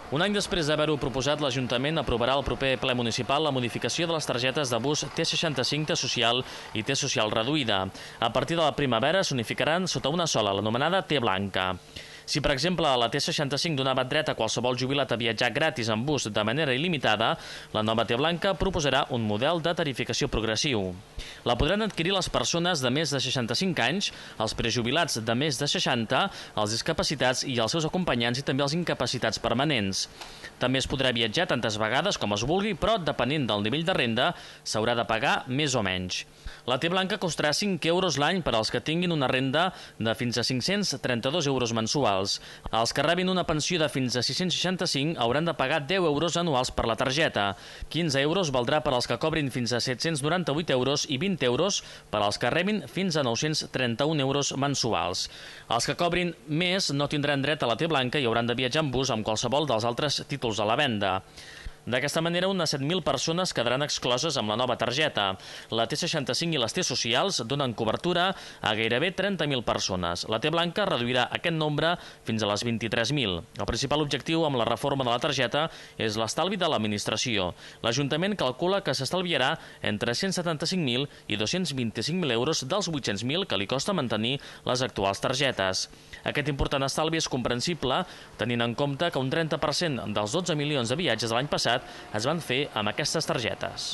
Un any després d'haver-ho proposat, l'Ajuntament aprovarà al proper ple municipal la modificació de les targetes de bus T65, T-Social i T-Social reduïda. A partir de la primavera s'unificaran sota una sola, l'anomenada T-Blanca. Si, per exemple, la T65 donava dret a qualsevol jubilat a viatjar gratis en bus de manera il·limitada, la nova T-Blanca proposarà un model de tarificació progressiu. La podran adquirir les persones de més de 65 anys, els prejubilats de més de 60, els discapacitats i els seus acompanyants i també els incapacitats permanents. També es podrà viatjar tantes vegades com es vulgui, però, depenent del nivell de renda, s'haurà de pagar més o menys. La T-Blanca costarà 5 euros l'any per als que tinguin una renda de fins a 532 euros mensuals. Els que rebin una pensió de fins a 665 hauran de pagar 10 euros anuals per la targeta. 15 euros valdrà per als que cobrin fins a 798 euros i 20 euros per als que rebin fins a 931 euros mensuals. Els que cobrin més no tindran dret a la T-Blanca i hauran de viatjar en bus amb qualsevol dels altres títols a la venda. D'aquesta manera, unes 7.000 persones quedaran excloses amb la nova targeta. La T65 i les T-Socials donen cobertura a gairebé 30.000 persones. La T-Blanca reduirà aquest nombre fins a les 23.000. El principal objectiu amb la reforma de la targeta és l'estalvi de l'administració. L'Ajuntament calcula que s'estalviarà entre 175.000 i 225.000 euros dels 800.000 que li costa mantenir les actuals targetes. Aquest important estalvi és comprensible tenint en compte que un 30% dels 12 milions de viatges de l'any passat es van fer amb aquestes targetes.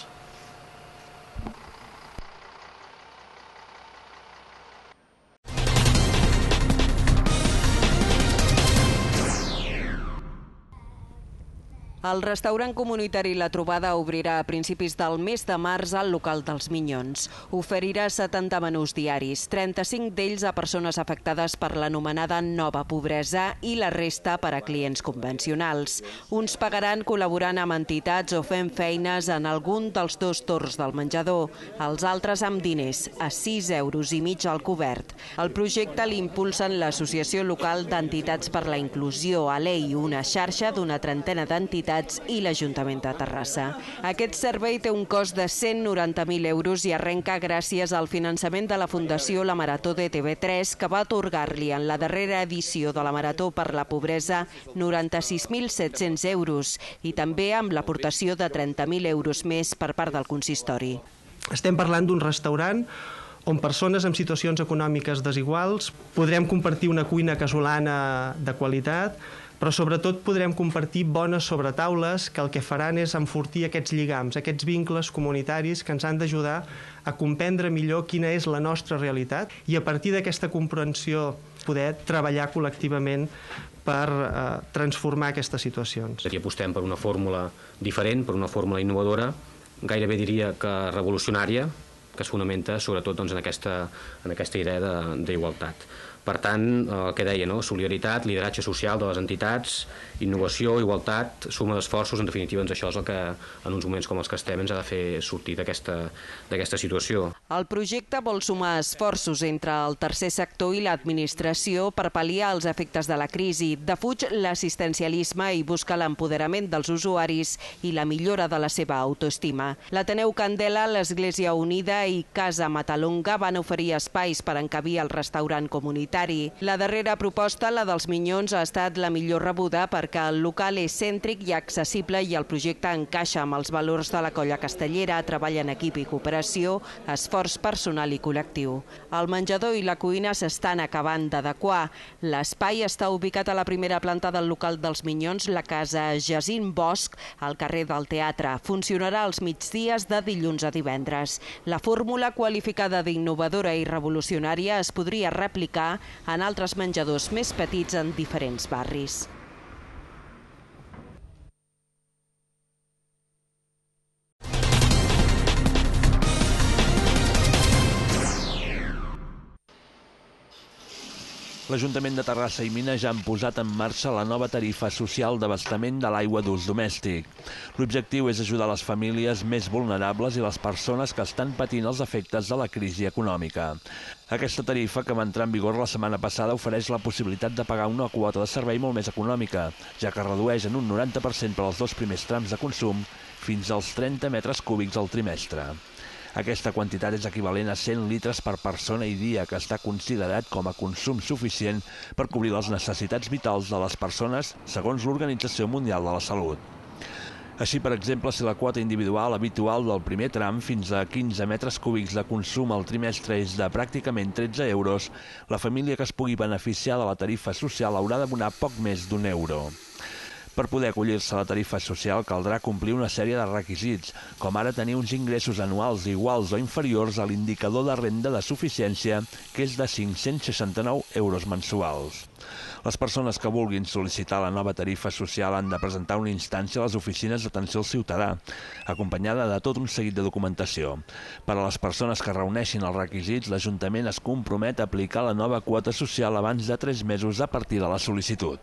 El restaurant comunitari La Trobada obrirà a principis del mes de març al local dels Minyons. Oferirà 70 menús diaris, 35 d'ells a persones afectades per l'anomenada nova pobresa i la resta per a clients convencionals. Uns pagaran col·laborant amb entitats o fent feines en algun dels dos torns del menjador, els altres amb diners, a 6,5 euros al cobert. El projecte l'impulsen l'Associació Local d'Entitats per la Inclusió, ALEI, una xarxa d'una trentena d'entitats i l'Ajuntament de Terrassa. Aquest servei té un cost de 190.000 euros i arrenca gràcies al finançament de la Fundació La Marató de TV3, que va atorgar-li en la darrera edició de la Marató per la Pobresa 96.700 euros i també amb l'aportació de 30.000 euros més per part del consistori. Estem parlant d'un restaurant on persones amb situacions econòmiques desiguals podrem compartir una cuina casolana de qualitat, però sobretot podrem compartir bones sobretaules que el que faran és enfortir aquests lligams, aquests vincles comunitaris que ens han d'ajudar a comprendre millor quina és la nostra realitat i a partir d'aquesta comprensió poder treballar col·lectivament per transformar aquestes situacions. Aquí apostem per una fórmula diferent, per una fórmula innovadora, gairebé diria que revolucionària, que es fonamenta sobretot en aquesta idea d'igualtat. Per tant, el que deia, solidaritat, lideratge social de les entitats, innovació, igualtat, suma d'esforços, en definitiva, això és el que en uns moments com els que estem ens ha de fer sortir d'aquesta situació. El projecte vol sumar esforços entre el tercer sector i l'administració per pal·liar els efectes de la crisi, defuig l'assistencialisme i busca l'empoderament dels usuaris i la millora de la seva autoestima. L'Ateneu Candela, l'Església Unida i Casa Matalonga van oferir espais per encabir el restaurant comunitari. La darrera proposta, la dels Minyons, ha estat la millor rebuda perquè el local és cèntric i accessible i el projecte encaixa amb els valors de la colla castellera, treball en equip i cooperació, esforç personal i col·lectiu. El menjador i la cuina s'estan acabant d'adequar. L'espai està ubicat a la primera planta del local dels Minyons, la casa Jacint Bosch, al carrer del Teatre. Funcionarà els migdies de dilluns a divendres. La fórmula qualificada d'innovadora i revolucionària es podria replicar en altres menjadors més petits en diferents barris. L'Ajuntament de Terrassa i Mina ja han posat en marxa la nova tarifa social d'abastament de l'aigua d'ús domèstic. L'objectiu és ajudar les famílies més vulnerables i les persones que estan patint els efectes de la crisi econòmica. Aquesta tarifa, que va entrar en vigor la setmana passada, ofereix la possibilitat de pagar una quota de servei molt més econòmica, ja que redueix en un 90% per als dos primers trams de consum fins als 30 metres cúbics al trimestre. Aquesta quantitat és equivalent a 100 litres per persona i dia, que està considerat com a consum suficient per cobrir les necessitats vitals de les persones, segons l'Organització Mundial de la Salut. Així, per exemple, si la quota individual habitual del primer tram fins a 15 metres cúbics de consum al trimestre és de pràcticament 13 euros, la família que es pugui beneficiar de la tarifa social haurà d'abonar poc més d'un euro. Per poder acollir-se a la tarifa social caldrà complir una sèrie de requisits, com ara tenir uns ingressos anuals iguals o inferiors a l'indicador de renda de suficiència, que és de 569 euros mensuals. Les persones que vulguin sol·licitar la nova tarifa social han de presentar una instància a les oficines d'atenció al ciutadà, acompanyada de tot un seguit de documentació. Per a les persones que reuneixin els requisits, l'Ajuntament es compromet a aplicar la nova quota social abans de 3 mesos a partir de la sol·licitud.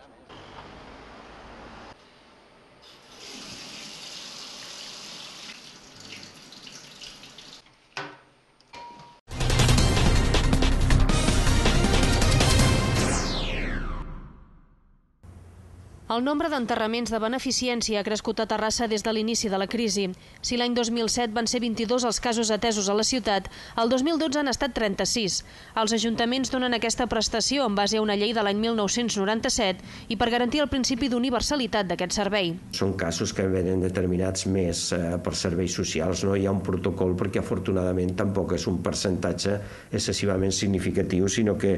El nombre d'enterraments de beneficència ha crescut a Terrassa des de l'inici de la crisi. Si l'any 2007 van ser 22 els casos atesos a la ciutat, el 2012 han estat 36. Els ajuntaments donen aquesta prestació en base a una llei de l'any 1997 i per garantir el principi d'universalitat d'aquest servei. Són casos que venen determinats més per serveis socials. No hi ha un protocol perquè afortunadament tampoc és un percentatge excessivament significatiu, sinó que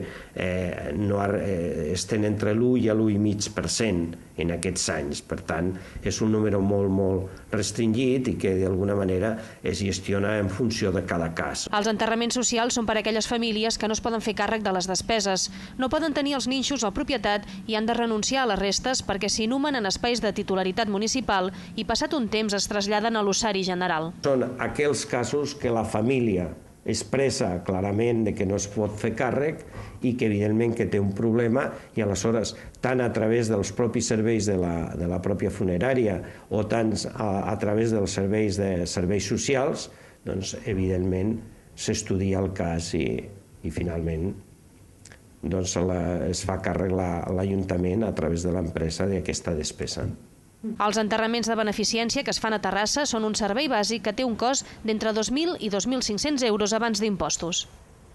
estan entre l'1 i l'1,5% en aquests anys. Per tant, és un número molt restringit i que d'alguna manera es gestiona en funció de cada cas. Els enterraments socials són per a aquelles famílies que no es poden fer càrrec de les despeses. No poden tenir els nínxols a propietat i han de renunciar a les restes perquè s'inhumen en espais de titularitat municipal i passat un temps es traslladen a l'ossari general. Són aquells casos que la família expressa clarament que no es pot fer càrrec i que evidentment que té un problema i aleshores tant a través dels propis serveis de la pròpia funerària o tant a través dels serveis socials, doncs evidentment s'estudia el cas i finalment doncs es fa càrrec l'Ajuntament a través de l'empresa d'aquesta despesa. Els enterraments de beneficència que es fan a Terrassa són un servei bàsic que té un cost d'entre 2.000 i 2.500 euros abans d'impostos.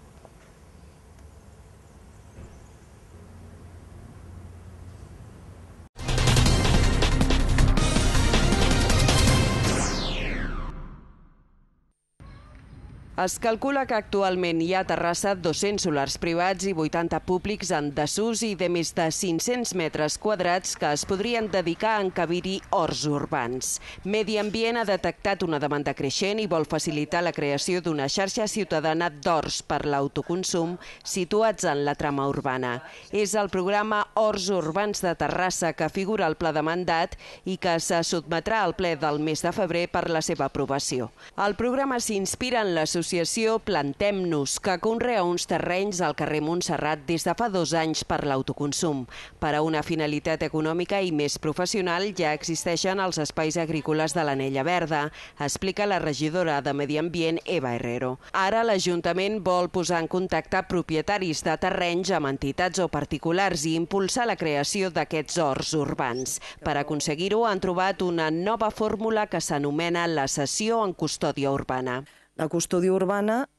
Es calcula que actualment hi ha a Terrassa 200 solars privats i 80 públics en desús i de més de 500 metres quadrats que es podrien dedicar a encabir-hi horts urbans. Medi Ambient ha detectat una demanda creixent i vol facilitar la creació d'una xarxa ciutadana d'horts per l'autoconsum situats en la trama urbana. És el programa Horts Urbans de Terrassa que figura al pla de mandat i que se sotmetrà al ple del mes de febrer per la seva aprovació. El programa s'inspira en l'associació Plantem-nos, que conrea uns terrenys al carrer Montserrat des de fa 2 anys per l'autoconsum. Per a una finalitat econòmica i més professional ja existeixen els espais agrícoles de l'Anella Verda, explica la regidora de Medi Ambient, Eva Herrero. Ara l'Ajuntament vol posar en contacte propietaris de terrenys amb entitats o particulars i impulsar la creació d'aquests horts urbans. Per aconseguir-ho han trobat una nova fórmula que s'anomena la cessió en custòdia urbana. La custòdia urbana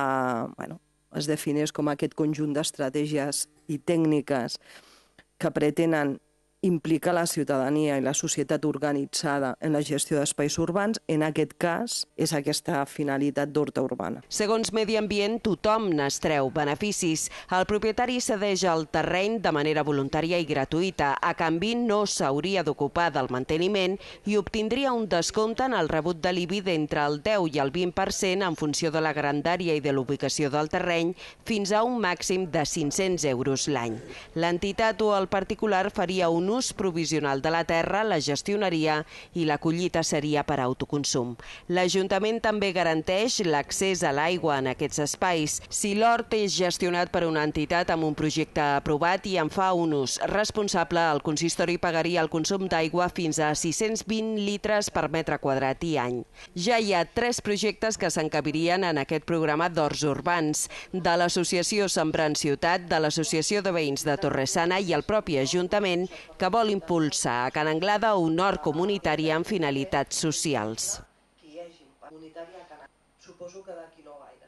es defineix com aquest conjunt d'estratègies i tècniques que pretenen implicar la ciutadania i la societat organitzada en la gestió d'espais urbans. En aquest cas, és aquesta finalitat d'horta urbana. Segons Medi Ambient, tothom n'extreu beneficis. El propietari cedeix el terreny de manera voluntària i gratuïta. A canvi, no s'hauria d'ocupar del manteniment i obtindria un descompte en el rebut de l'IBI d'entre el 10 i el 20% en funció de la grandària i de l'ubicació del terreny, fins a un màxim de 500 euros l'any. L'entitat o el particular faria un ús provisional de la terra, la gestionaria i la collita seria per a autoconsum. L'Ajuntament també garanteix l'accés a l'aigua en aquests espais. Si l'hort és gestionat per una entitat amb un projecte aprovat i en fa un ús responsable, el consistori pagaria el consum d'aigua fins a 620 litres per metre quadrat i any. Ja hi ha 3 projectes que s'encabirien en aquest programa d'horts urbans, de l'Associació Sembrant Ciutat, de l'Associació de Veïns de Torresana i el propi Ajuntament, que vol impulsar a Can Anglada un hort comunitari amb finalitats socials. suposo que d'aquí no gaire.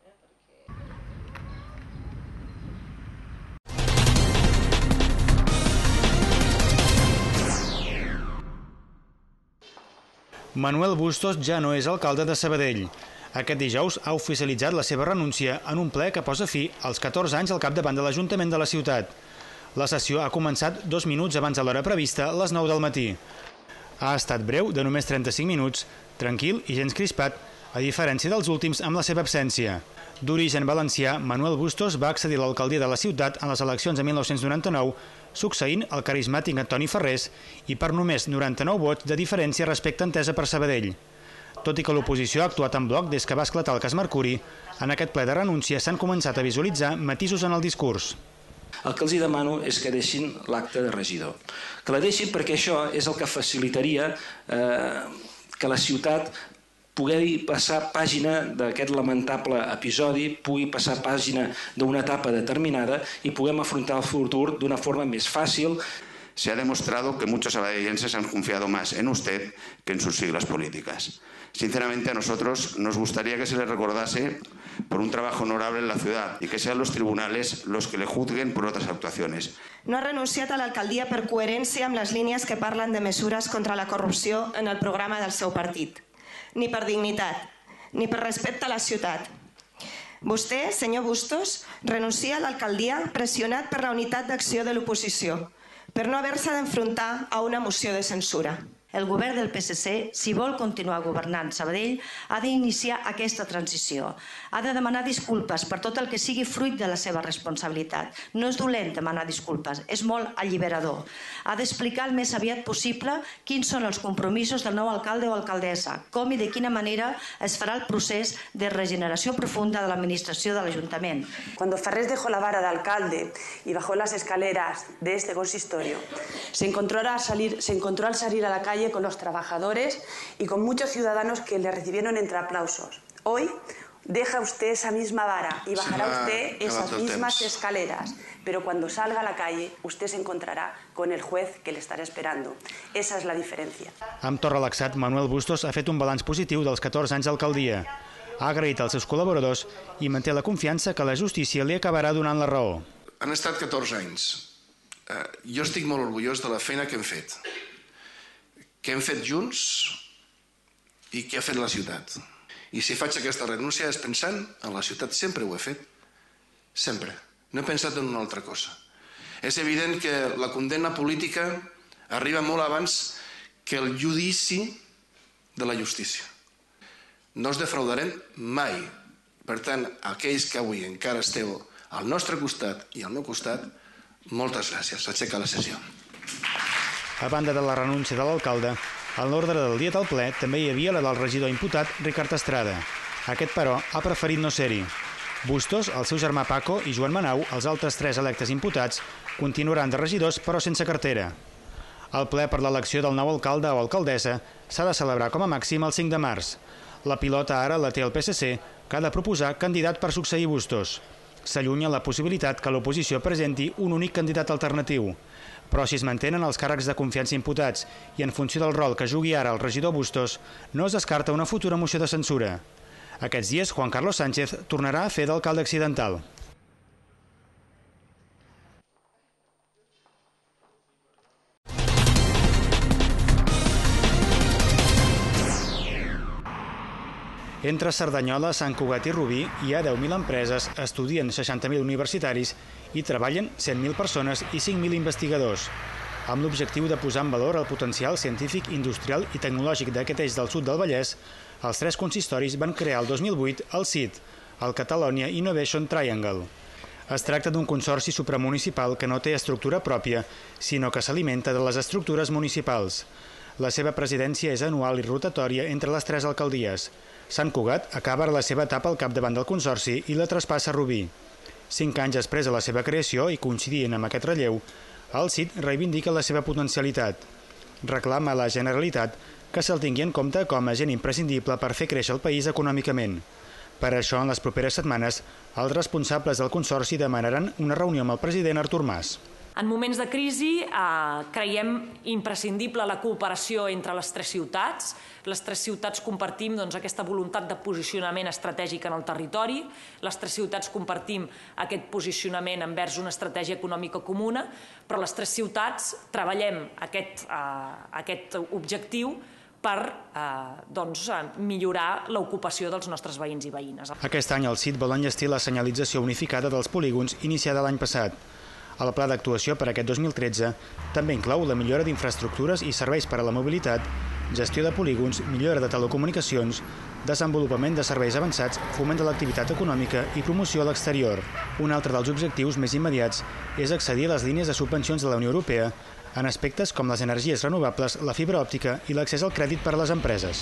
Manuel Bustos ja no és alcalde de Sabadell. Aquest dijous ha oficialitzat la seva renúncia en un ple que posa fi als 14 anys al capdavant de l'Ajuntament de la ciutat. La sessió ha començat 2 minuts abans de l'hora prevista, a les 9 del matí. Ha estat breu, de només 35 minuts, tranquil i gens crispat, a diferència dels últims amb la seva absència. D'origen valencià, Manuel Bustos va accedir a l'alcaldia de la ciutat en les eleccions de 1999, succeint el carismàtic Antoni Ferrés i per només 99 vots de diferència respecte a Entesa per Sabadell. Tot i que l'oposició ha actuat en bloc des que va esclatar el cas Mercuri, en aquest ple de renúncia s'han començat a visualitzar matisos en el discurs. El que els demano és que deixin l'acte de regidor. Que la deixin perquè això és el que facilitaria que la ciutat pugui passar pàgina d'aquest lamentable episodi, pugui passar pàgina d'una etapa determinada i puguem afrontar el futur d'una forma més fàcil. Se ha demostrado que muchos sabadellenses han confiado más en usted que en sus siglas políticas. Sinceramente, a nosotros nos gustaría que se le recordase por un trabajo honorable en la ciudad y que sean los tribunales los que le juzguen por otras actuaciones. No ha renunciat a l'alcaldia per coherència amb les línies que parlen de mesures contra la corrupció en el programa del seu partit. Ni per dignitat, ni per respecte a la ciutat. Vostè, senyor Bustos, renuncia a l'alcaldia pressionat per la unitat d'acció de l'oposició, per no haver-se d'enfrontar a una moció de censura. El govern del PSC, si vol continuar governant Sabadell, ha d'iniciar aquesta transició. Ha de demanar disculpes per tot el que sigui fruit de la seva responsabilitat. No és dolent demanar disculpes, és molt alliberador. Ha d'explicar el més aviat possible quins són els compromisos del nou alcalde o alcaldessa, com i de quina manera es farà el procés de regeneració profunda de l'administració de l'Ajuntament. Cuando Ferrés dejó la vara de alcalde y bajó las escaleras de este consistorio, se encontró al salir a la calle con los trabajadores y con muchos ciudadanos que le recibieron entre aplausos. Hoy deja usted esa misma vara y bajará usted esas mismas escaleras, pero cuando salga a la calle usted se encontrará con el juez que le estará esperando. Esa es la diferencia. Amb to relaxat, Manuel Bustos ha fet un balanç positiu dels 14 anys d'alcaldia. Ha agraït als seus col·laboradors i manté la confiança que la justícia li acabarà donant la raó. Han estat 14 anys. Jo estic molt orgullós de la feina que hem fet junts i que ha fet la ciutat. I si faig aquesta renúncia és pensant en la ciutat, sempre ho he fet, sempre. No he pensat en una altra cosa. És evident que la condemna política arriba molt abans que el judici de la justícia. No us defraudarem mai. Per tant, aquells que avui encara esteu al nostre costat i al meu costat, moltes gràcies. S'aixeca la sessió. A banda de la renúncia de l'alcalde, a l'ordre del dia del ple també hi havia la del regidor imputat Ricard Estrada. Aquest, però, ha preferit no ser-hi. Bustos, el seu germà Paco i Joan Manau, els altres 3 electes imputats, continuaran de regidors però sense cartera. El ple per l'elecció del nou alcalde o alcaldessa s'ha de celebrar com a màxim el 5 de març. La pilota ara la té el PSC, que ha de proposar candidat per succeir Bustos. S'allunya la possibilitat que l'oposició presenti un únic candidat alternatiu. Però si es mantenen els càrrecs de confiança imputats i en funció del rol que jugui ara el regidor Bustos, no es descarta una futura moció de censura. Aquests dies, Juan Carlos Sánchez tornarà a fer d'alcalde accidental. Entre Cerdanyola, Sant Cugat i Rubí hi ha 10.000 empreses, estudien 60.000 universitaris i treballen 100.000 persones i 5.000 investigadors. Amb l'objectiu de posar en valor el potencial científic, industrial i tecnològic d'aquest eix del sud del Vallès, els 3 consistoris van crear el 2008 el CIT, el Catalonia Innovation Triangle. Es tracta d'un consorci supramunicipal que no té estructura pròpia, sinó que s'alimenta de les estructures municipals. La seva presidència és anual i rotatòria entre les 3 alcaldies. Sant Cugat acaba la seva etapa al capdavant del consorci i la traspassa a Rubí. 5 anys després de la seva creació i coincidint amb aquest relleu, el CIT reivindica la seva potencialitat. Reclama a la Generalitat que se'l tingui en compte com a agent imprescindible per fer créixer el país econòmicament. Per això, en les properes setmanes, els responsables del consorci demanaran una reunió amb el president Artur Mas. En moments de crisi creiem imprescindible la cooperació entre les tres ciutats. Les tres ciutats compartim aquesta voluntat de posicionament estratègic en el territori. Les tres ciutats compartim aquest posicionament envers una estratègia econòmica comuna, però les tres ciutats treballem aquest objectiu per millorar l'ocupació dels nostres veïns i veïnes. Aquest any el CIT vol enllestir la senyalització unificada dels polígons iniciada l'any passat. El pla d'actuació per aquest 2013 també inclou la millora d'infraestructures i serveis per a la mobilitat, gestió de polígons, millora de telecomunicacions, desenvolupament de serveis avançats, foment de l'activitat econòmica i promoció a l'exterior. Un altre dels objectius més immediats és accedir a les línies de subvencions de la Unió Europea en aspectes com les energies renovables, la fibra òptica i l'accés al crèdit per a les empreses.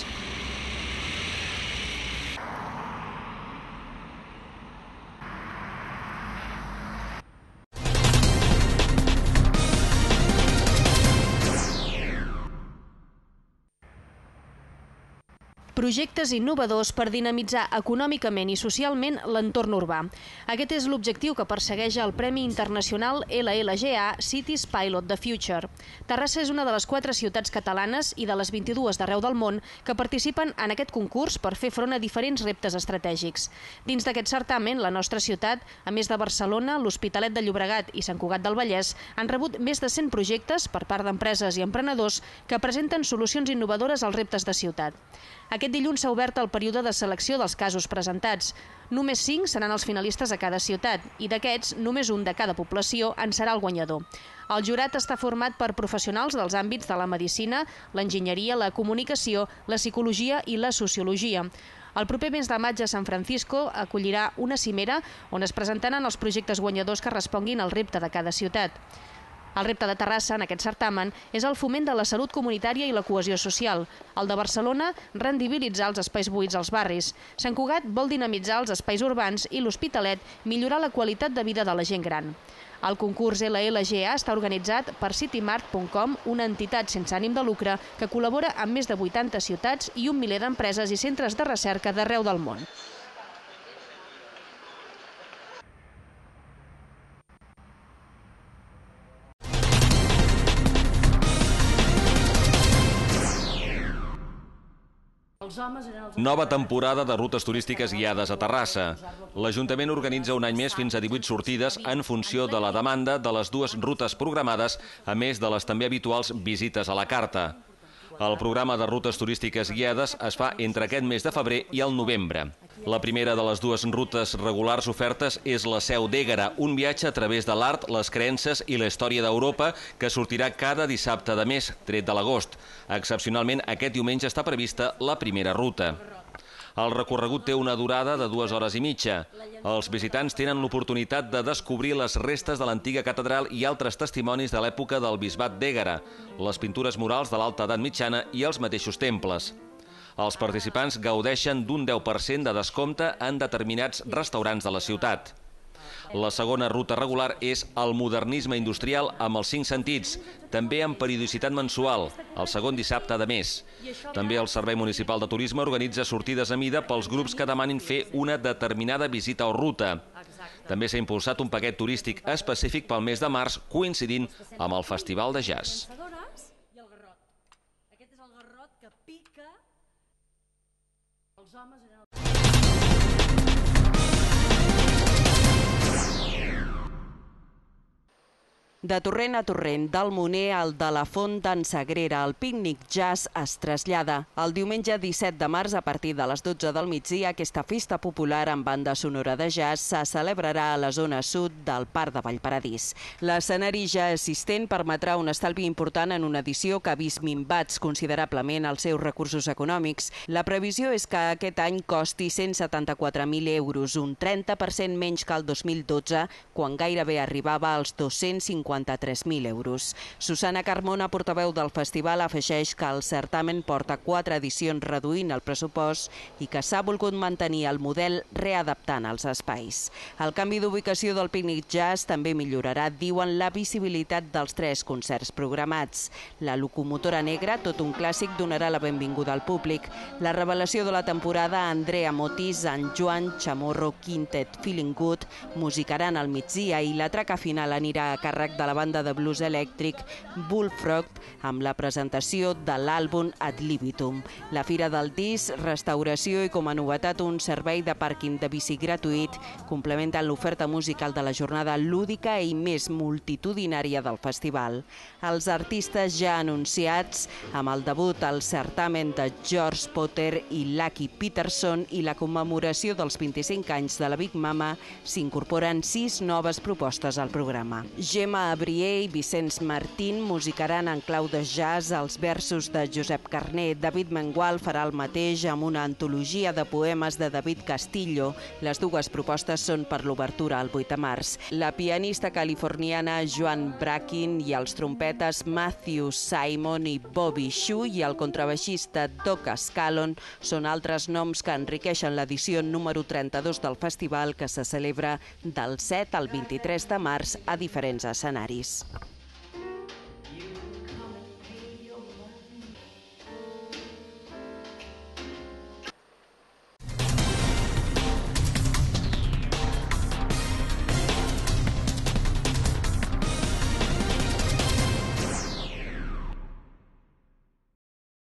Projectes innovadors per dinamitzar econòmicament i socialment l'entorn urbà. Aquest és l'objectiu que persegueix el Premi Internacional LLGA Cities Pilot the Future. Terrassa és una de les 4 ciutats catalanes i de les 22 d'arreu del món que participen en aquest concurs per fer front a diferents reptes estratègics. Dins d'aquest certamen, la nostra ciutat, a més de Barcelona, l'Hospitalet de Llobregat i Sant Cugat del Vallès, han rebut més de 100 projectes per part d'empreses i emprenedors que presenten solucions innovadores als reptes de ciutat. Aquest dilluns s'ha obert el període de selecció dels casos presentats. Només 5 seran els finalistes a cada ciutat i d'aquests, només un de cada població en serà el guanyador. El jurat està format per professionals dels àmbits de la medicina, l'enginyeria, la comunicació, la psicologia i la sociologia. El proper mes de maig a San Francisco acollirà una cimera on es presentaran els projectes guanyadors que responguin al repte de cada ciutat. El repte de Terrassa en aquest certamen és el foment de la salut comunitària i la cohesió social. El de Barcelona, rendibilitzar els espais buits als barris. Sant Cugat vol dinamitzar els espais urbans i l'Hospitalet millorar la qualitat de vida de la gent gran. El concurs LLGA està organitzat per citymart.com, una entitat sense ànim de lucre que col·labora amb més de 80 ciutats i un miler d'empreses i centres de recerca d'arreu del món. Nova temporada de rutes turístiques guiades a Terrassa. L'Ajuntament organitza un any més fins a 18 sortides en funció de la demanda de les 2 rutes programades, a més de les també habituals visites a la carta. El programa de rutes turístiques guiades es fa entre aquest mes de febrer i el novembre. La primera de les 2 rutes regulars ofertes és la Seu d'Éguera, un viatge a través de l'art, les creences i la història d'Europa que sortirà cada dissabte de mes, tret de l'agost. Excepcionalment, aquest diumenge està prevista la primera ruta. El recorregut té una durada de 2 hores i mitja. Els visitants tenen l'oportunitat de descobrir les restes de l'antiga catedral i altres testimonis de l'època del bisbat d'Éguera, les pintures murals de l'alta edat mitjana i els mateixos temples. Els participants gaudeixen d'un 10% de descompte en determinats restaurants de la ciutat. La segona ruta regular és el modernisme industrial amb els 5 sentits, també amb periodicitat mensual, el segon dissabte de mes. També el Servei Municipal de Turisme organitza sortides a mida pels grups que demanin fer una determinada visita o ruta. També s'ha impulsat un paquet turístic específic pel mes de març, coincidint amb el Festival de Jazz. Aquest és el garrot que pica els homes en el... De torrent a torrent, del Moner al de la Font d'en Sagrera, el pícnic jazz es trasllada. El diumenge 17 de març, a partir de les 12 del migdia, aquesta festa popular amb banda sonora de jazz se celebrarà a la zona sud del Parc de Vallparadís. L'escenari ja assistent permetrà un estalvi important en una edició que ha vist minvats considerablement els seus recursos econòmics. La previsió és que aquest any costi 174.000 euros, un 30% menys que el 2012, quan gairebé arribava als 253.000 euros. Susana Carmona, portaveu del festival, afegeix que el certamen porta 4 edicions reduint el pressupost i que s'ha volgut mantenir el model readaptant els espais. El canvi d'ubicació del pícnic jazz també millorarà, diuen, la visibilitat dels 3 concerts programats. La locomotora negra, tot un clàssic, donarà la benvinguda al públic. La revelació de la temporada, Andrea Motis, en Joan Chamorro Quintet Feeling Good, musicaran al migdia i la traca final anirà a càrrec de de la banda de blues elèctric Bullfrog amb la presentació de l'àlbum Ad Libitum. La Fira del Disc, restauració i com a novetat un servei de pàrquing de bici gratuït complementen l'oferta musical de la jornada lúdica i més multitudinària del festival. Els artistes ja anunciats amb el debut al certamen de George Potter i Lucky Peterson i la commemoració dels 25 anys de la Big Mama s'incorporen 6 noves propostes al programa. Gemma Abrier i Vicenç Martín musicaran en clau de jazz els versos de Josep Carner. David Mengual farà el mateix amb una antologia de poemes de David Castillo. Les dues propostes són per l'obertura el 8 de març. La pianista californiana Joan Brakin i els trompetes Matthew Simon i Bobby Shu i el contrabaixista Doc Scallon són altres noms que enriqueixen l'edició número 32 del festival que se celebra del 7 al 23 de març a diferents escenaris.